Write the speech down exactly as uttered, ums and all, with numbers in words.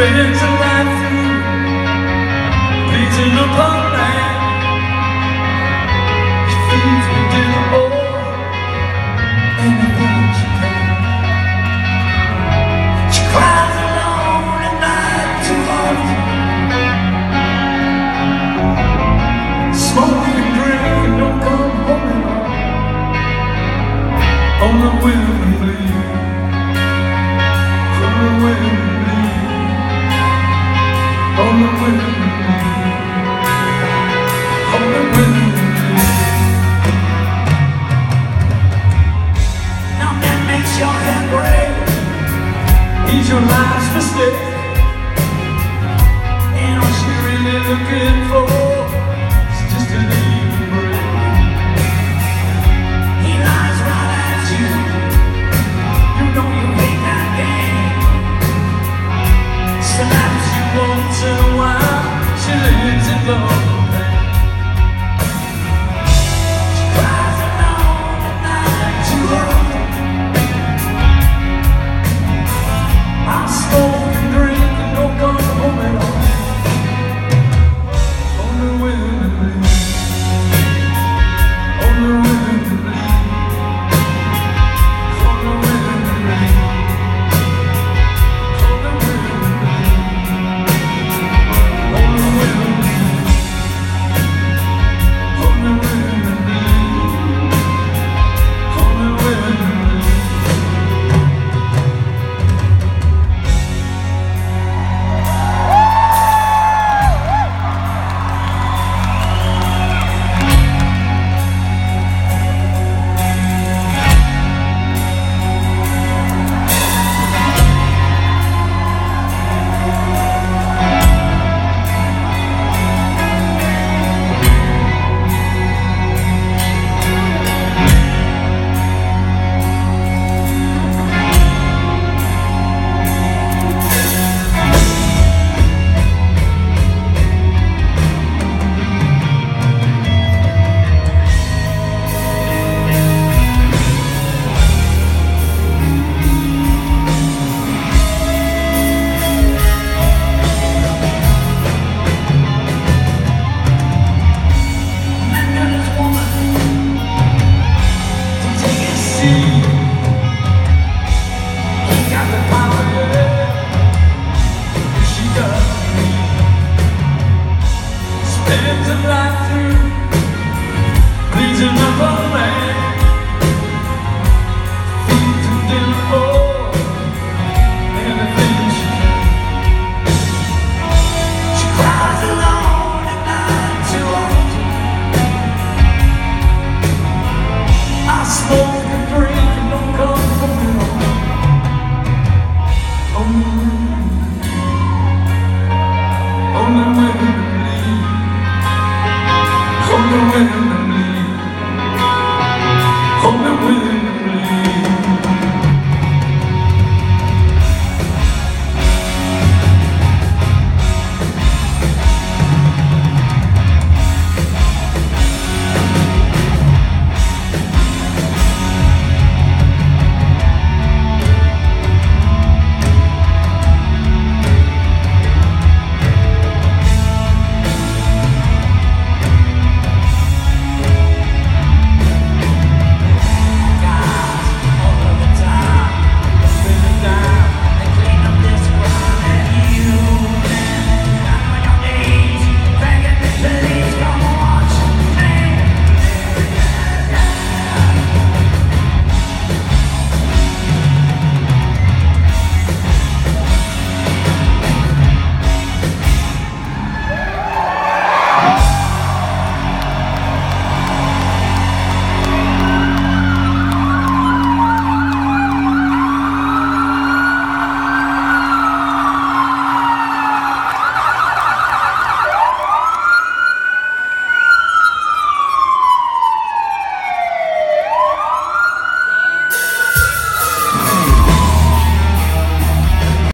spends her life through bleeding upon land. She feeds me dinner or anything she can. She cries alone at night too often, smoke and drink and don't come home at all. On the women bleed, on the women bleed, on the women bleed, on the women bleed. Now that makes your head break, he's your life's mistake. And all she really looking for is just an even break. He lies right at you, you know you hate that game. Slaps you once in a while, she lives in love.